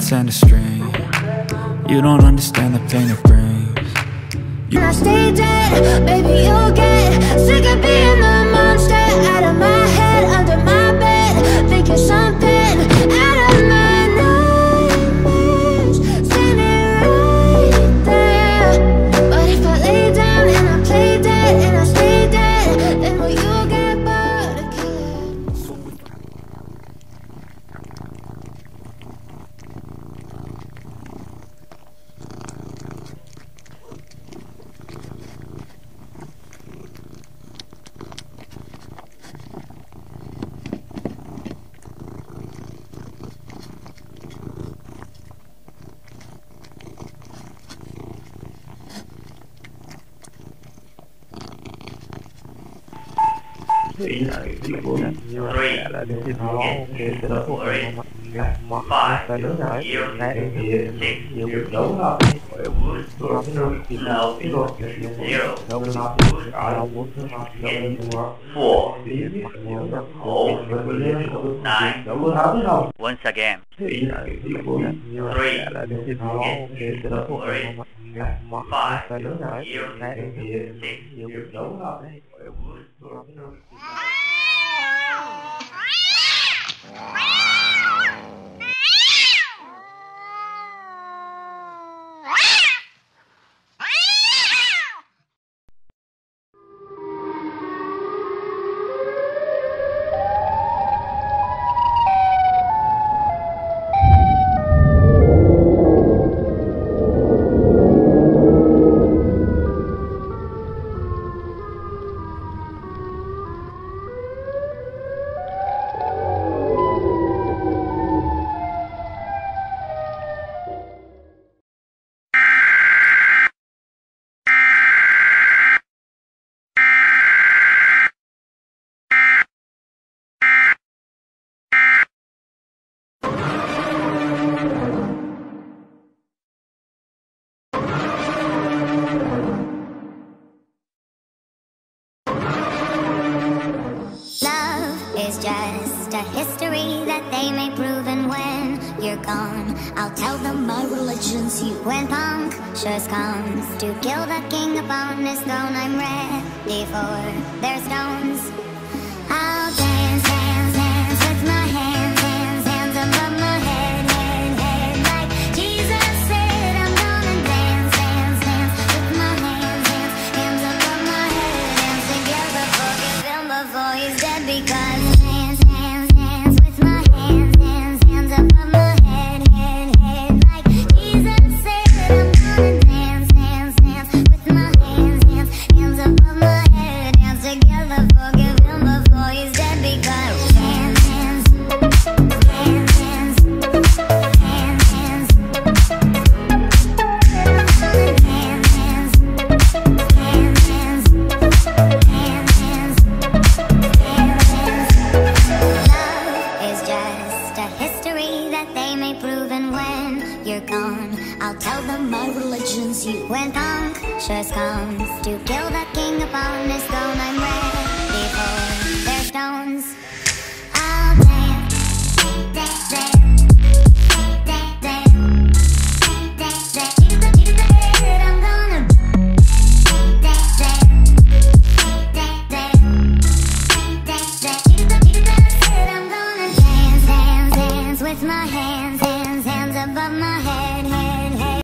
dance and a string. You don't understand the pain it brings. And I stay dead, baby, you'll get sick of being the monster out of my head, under my bed, thinking something out of my nightmares, standing right there. But if I lay down and I play dead and I stay dead, then will you get bored of killing? Three, two, one, zero, 5, 0, 9. Once again. 3, 5, 0, 6. Is just a history that they may prove, and when you're gone, I'll tell them my religion's you. When punctures comes to kill the king upon his throne, I'm ready for their stones. I'll dance, dance, dance with my hands, hands, hands above my head, head, head, like Jesus said. I'm gonna dance, dance, dance with my hands, hands, hands above my head, dance together, forgive him before he's dead, because when punctures comes to kill the king upon his throne, I'm ready for their stones. I'll dance, dance, dance, dance, dance, dance, dance. I'm gonna dance, dance, dance, dance, dance. I'm gonna dance, dance, dance with my hands, hands, hands above my head.